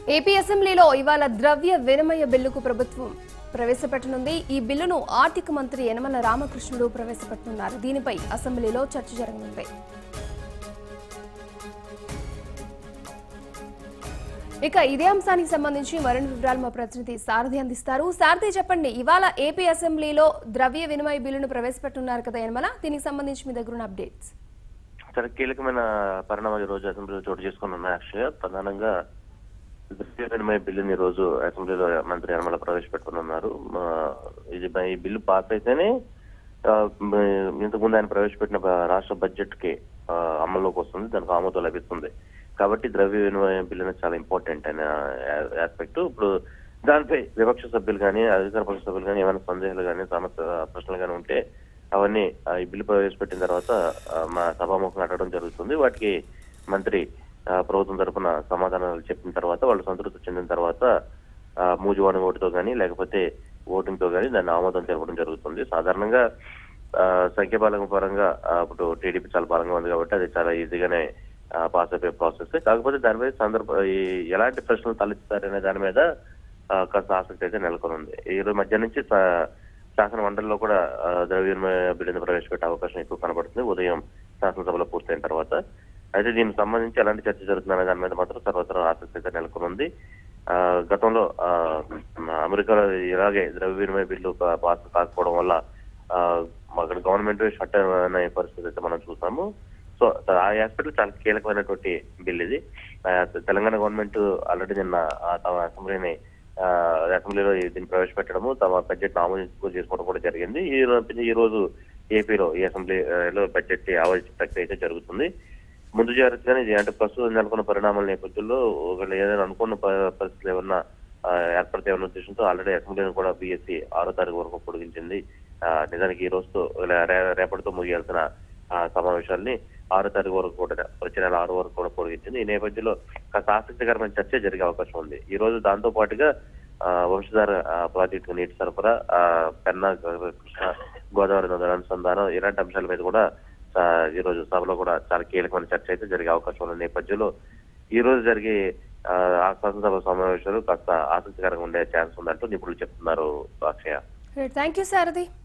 AP అసెంబ్లీలో ఇవాళ ద్రవ్య వినిమయ బిల్లుకు ప్రభుత్వం ప్రవేశపెట్టనుంది. ఈ బిల్లును ఆర్థిక మంత్రి యనమల రామకృష్ణుడు ప్రవేశపెట్టనున్నారు. దీనిపై అసెంబ్లీలో చర్చ జరగనుంది. ఇక ఇదే అంశానికి సంబంధించి మరిన్ని వివరాలు మా ప్రతినిధి సారథి అందిస్తారు. సారథి చెప్పండి, ఇవాళ ఏపీ అసెంబ్లీలో ద్రవ్య వినిమయ బిల్లును ప్రవేశపెట్టున్నారు కదా యనమల, దీనికి సంబంధించి మీ దగ్గర ఉన్న అప్డేట్స్? చాలా కీలకమైన పరిణామాలు ఈ రోజు అసెంబ్లీలో చోటు చేసుకుని ఉన్నాయి. యాక్చువల్గా ప్రధానంగా ద్రవ్య వినిమయ బిల్లుని ఈ రోజు అసెంబ్లీలో మంత్రి యనమల ప్రవేశపెట్టుకున్నారు. ఈ బిల్లు పాస్ అయితేనే ఇంతకుముందు ఆయన ప్రవేశపెట్టిన రాష్ట్ర బడ్జెట్ కి అమల్లోకి వస్తుంది, దానికి ఆమోదం లభిస్తుంది. కాబట్టి ద్రవ్య వినిమయ బిల్లు అనేది చాలా ఇంపార్టెంట్ అయిన ఆస్పెక్ట్. ఇప్పుడు దానిపై విపక్ష సభ్యులు కానీ అధికార పక్ష సభ్యులు కానీ ఏమైనా సందేహాలు కానీ ప్రశ్నలు కానీ ఉంటే అవన్నీ ఈ బిల్లు ప్రవేశపెట్టిన తర్వాత మా సభాముఖంగా అడగడం జరుగుతుంది. వాటికి మంత్రి ప్రభుత్వం తరఫున సమాధానాలు చెప్పిన తర్వాత వాళ్ళు సంతృప్తి చెందిన తర్వాత మూజువాణి ఓటుతో కానీ లేకపోతే ఓటింగ్ తో కానీ దాన్ని ఆమోదం తెలపడం జరుగుతుంది. సాధారణంగా సంఖ్యాబలం పరంగా ఇప్పుడు టీడీపీ చాలా బలంగా ఉంది కాబట్టి అది చాలా ఈజీగానే పాస్ అయిపోయే ప్రాసెస్. కాకపోతే దానిపై ఎలాంటి ప్రశ్నలు తలెత్తుతారనే దాని మీద కాస్త ఆసక్తి అయితే నెలకొని ఉంది. ఈ రోజు మధ్యాహ్నం నుంచి శాసన మండలిలో కూడా ద్రవ్య వినిమయ బిల్లును ప్రవేశపెట్టే అవకాశం ఎక్కువ కనబడుతుంది ఉదయం శాసనసభలో పూర్తయిన తర్వాత. అయితే దీనికి సంబంధించి ఎలాంటి చర్చ జరుగుతుందనే దాని మీద మాత్రం సర్వత్రా ఆసక్తి అయితే నెలకొని ఉంది. గతంలో అమెరికాలో ఇలాగే ద్రవ్య వినిమయ బిల్లు పాస్ కాకపోవడం వల్ల అక్కడ గవర్నమెంట్ షట్ అనే పరిస్థితి అయితే మనం చూసాము. సో ఆ ఆస్పెక్ట్ చాలా కీలకమైనటువంటి బిల్ ఇది. తెలంగాణ గవర్నమెంట్ ఆల్రెడీ నిన్న తమ అసెంబ్లీలో దీన్ని ప్రవేశపెట్టడము, తమ బడ్జెట్ ఆమోదించుకో చేసుకోవడం కూడా జరిగింది. ఈ రోజు ఏపీలో ఈ అసెంబ్లీలో బడ్జెట్ ఆమోదించే ప్రక్రియ అయితే జరుగుతుంది. ముందు జాగ్రత్తగానే ఇది అంటే ప్రస్తుతం నెలకొన్న పరిణామాల నేపథ్యంలో ఒకళ్ళు ఏదైనా అనుకున్న పరిస్థితులు ఏమన్నా ఏర్పడతాయన్న ఉద్దేశంతో ఆల్రెడీ అసెంబ్లీని కూడా బీఎస్సీ 6వ తారీఖు వరకు పొడిగించింది. నిజానికి ఈ రోజుతో రేపటితో ముగియాల్సిన సమావేశాలని 6వ తారీఖు వరకు కూడా వచ్చే నెల 6 వరకు కూడా పొడిగించింది. ఈ నేపథ్యంలో కాస్త ఆసక్తికరమైన చర్చ జరిగే అవకాశం ఉంది. ఈ రోజు దాంతో పాటుగా వంశధార ప్రాజెక్టు నీటి సరఫరా, పెన్నా కృష్ణ గోదావరి నదుల అనుసంధానం ఇలాంటి అంశాల మీద కూడా ఈ రోజు సభలో కూడా చాలా కీలకమైన చర్చ అయితే జరిగే అవకాశం ఉన్న నేపథ్యంలో ఈ రోజు జరిగే శాసనసభ సమావేశాలు కాస్త ఆసక్తికరంగా ఉండే ఛాన్స్ ఉందంటూ నిపుణులు చెప్తున్నారు. Akshaya, thank you Sarathi.